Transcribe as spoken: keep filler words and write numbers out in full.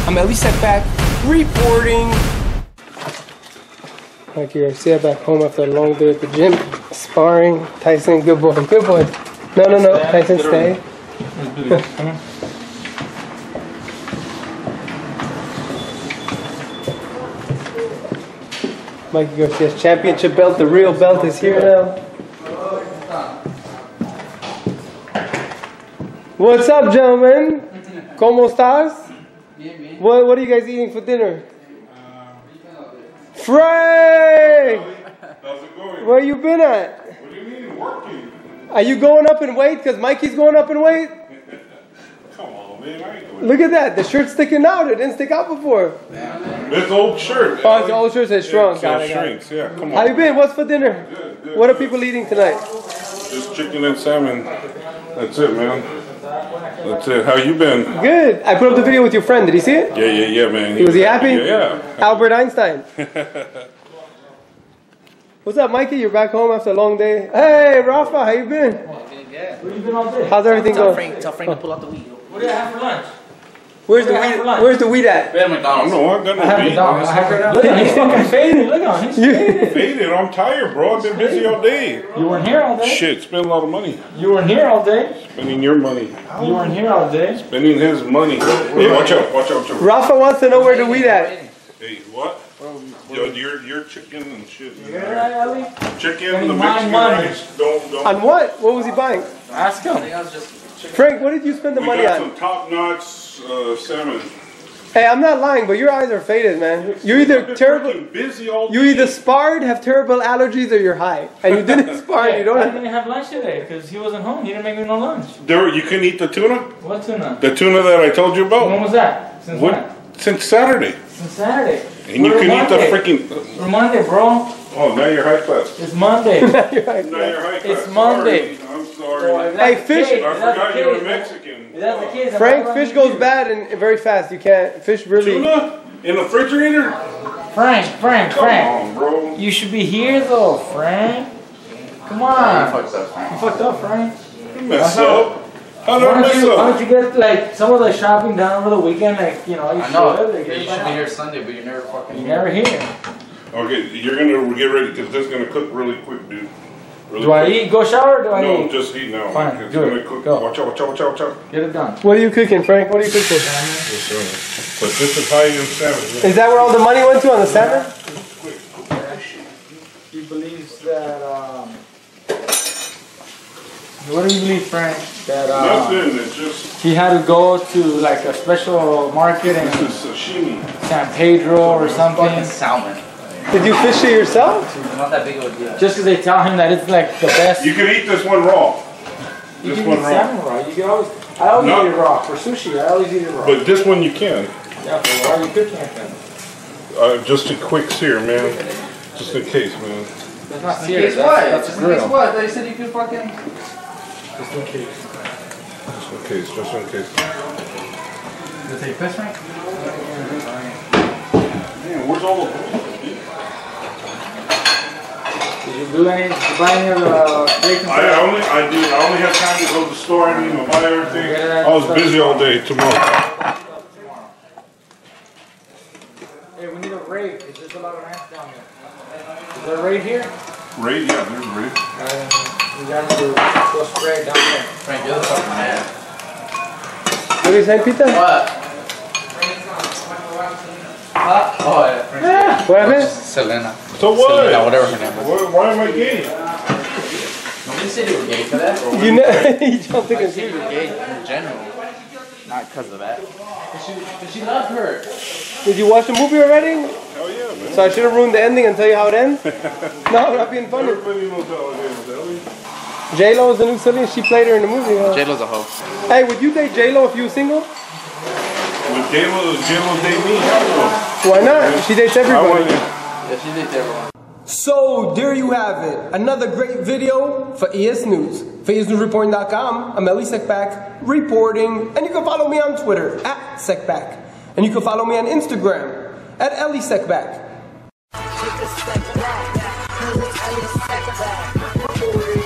I'm Elie Seckbach reporting. Mikey Garcia back home after a long day at the gym, sparring. Tyson, good boy, good boy. No, no, no, Tyson, stay. Mikey Garcia's championship belt, the real belt, is here now. What's up, gentlemen? ¿Cómo estás? What, what are you guys eating for dinner? Frank! How's it going? Where you been at? What do you mean, working? Are you going up in weight? Because Mikey's going up in weight? Come on, man. I ain't doing Look at that. The shirt's sticking out. It didn't stick out before. This old shirt. Oh, it's the old shirt says shrunk. Yeah, Got it, got it. shrinks. Yeah, come on. How you been? What's for dinner? Good, good, What are good. people eating tonight? Just chicken and salmon. That's it, man. That's it. How you been? Good. I put up the video with your friend. Did he see it? Yeah, yeah, yeah, man. Was he happy? Yeah. Albert Einstein. What's up, Mikey? You're back home after a long day. Hey, Rafa, how you been? Where you been all day? How's everything Tell going? Frank, tell Frank to pull out the weed. What do you have for lunch? Where's the What do you have weed? for lunch? Where's the weed at? We're at McDonald's. No, I got no I have weed. McDonald's. I have right Look at him. He's fucking faded. Look at him. He's faded. Faded. I'm tired, bro. I've been busy all day. You weren't here all day. Shit, spend a lot of money. You weren't here all day. Spending your money. You weren't here all day. Spending his money. Hey, watch out, watch out, watch out. Rafa wants to know where the weed at. Hey, what? Yo, your your chicken and shit. You heard that, Ellie? Chicken, the Mine Mexican money. rice. Don't, don't. On what? What was he buying? Ask him. Frank, what did you spend the We money got on? some top-notch uh, salmon. Hey, I'm not lying, but your eyes are faded, man. You're either I've been terrible. freaking busy all You day. either sparred, have terrible allergies, or you're high. And you didn't spar. Hey, You don't I have. didn't have lunch today because he wasn't home. He didn't make me no lunch. There, you can eat the tuna. What tuna? The tuna that I told you When about. was that? Since when? What? Since Saturday. Since Saturday. And you We're can eat the Monday. freaking. We're Monday, bro. Oh, now you're high class. It's Monday. You're right. Now you're high class. It's Monday. Sorry. I'm So sorry. if that's Hey, the fish- case- I if that's forgot the you were case, Mexican. If that's the case, then Frank, why do I fish need goes you? bad and very fast. You can't. Fish really. Tuna in the refrigerator? Frank, Frank, Come Frank. on, bro. You should be here though, Frank. Come on. You fucked up, Frank. You messed up. How did I Why mess don't, you, why up? don't you get like some of the shopping done over the weekend, like you know you I know. should. Like, You get should it be back. here Sunday, but you're never fucking You're here. never here. Okay, you're gonna get ready because this is gonna cook really quick, dude. Really Do I quick. eat? Go shower? Or do I No, eat? just eat now. Fine, It's do it. gonna cook. Go. Watch out, watch out, watch out, watch out. Get it done. What are you cooking, Frank? What are you cooking? But this is high in salmon. Is that where all the money went to on the salmon? He believes that. Um, what do you believe, Frank? That uh, Nothing. It's just he had to go to like a special market in this is sashimi. San Pedro or something. Fucking salmon. Did you fish it yourself? It's not that big of a deal. Just because they tell him that it's like the best. You can eat this one raw. You This can one eat raw. salmon raw. You can always. I always No. eat it raw for sushi. I always eat it raw. But this one you can. Yeah, but why are you cooking it then? Uh, just a quick sear, man. Just in case, man. That's not In serious. case what? That's, that's a Just in case grill. what? They said you could fucking... Just in case. Just in case. Just in case. You take fish, Frank? Man, where's all the Did you do any? Did you buy any of the bacon? I only, I did. I only had time to go to the store. I didn't even buy everything. Yeah, I was busy all day tomorrow. Hey, we need a raid. There's just a lot of ants down here. Is there a raid here? Raid, yeah, there's raid. Uh, we got to go spray down there. Frank, you're the fucking man. What are you saying, Pita? What? Huh? Oh, yeah. Frank. Yeah. What happened? Selena. So what? Selena, whatever her name was. Why, why am I gay? Nobody said you were gay for that. Or You know, you jumped I in. said you were gay in general. Not because of that. But she, but she loved her. Did you watch the movie already? Oh yeah, man. So I should have ruined the ending and tell you how it ends? No, I'm not being funny. Everybody knows how it is, Ellie. J-Lo is the new Celine. She played her in the movie. Huh? J-Lo's a hoe. Hey, would you date J-Lo if you were single? When J-Lo, J-Lo date me, hell no. Why not? She dates I everybody. wouldn't. Yeah, she did everyone. So there you have it. Another great video for E S News. For E S News Reporting dot com, I'm Elie Seckbach reporting. And you can follow me on Twitter, at Seckbach. And you can follow me on Instagram, at Elie Seckbach. Take a step back, 'cause it's Elie Seckbach.